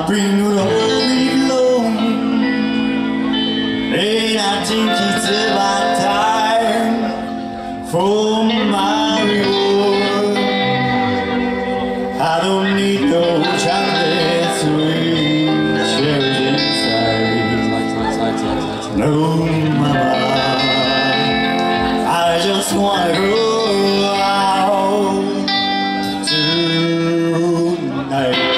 I've been lonely alone, and I think it's about time for my reward. I don't need no chocolate sweet cherries inside. No, mama, I just wanna go out tonight.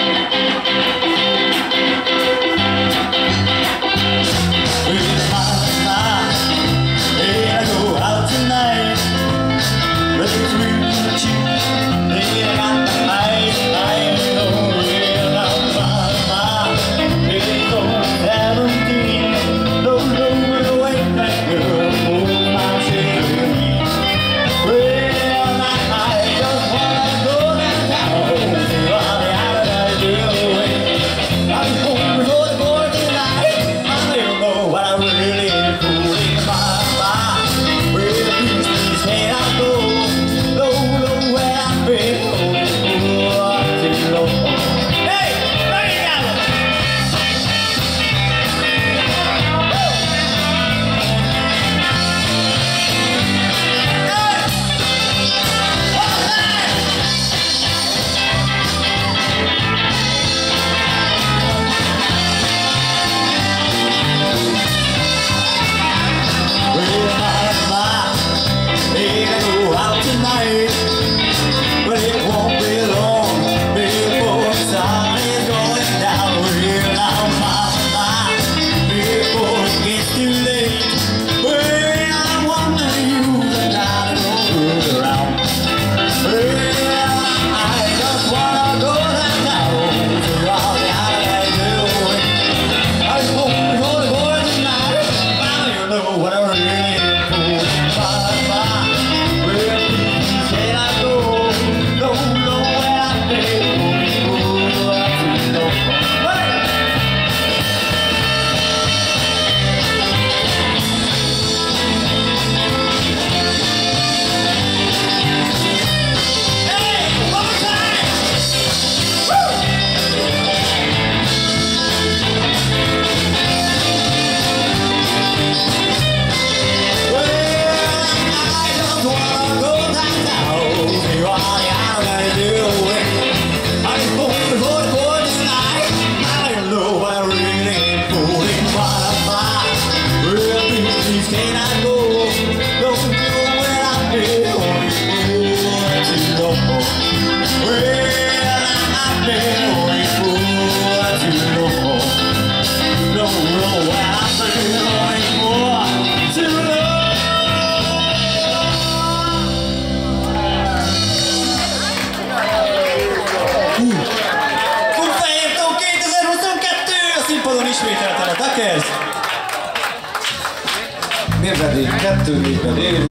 Ismételten a Takers. Mérvedék 2-4-ben él.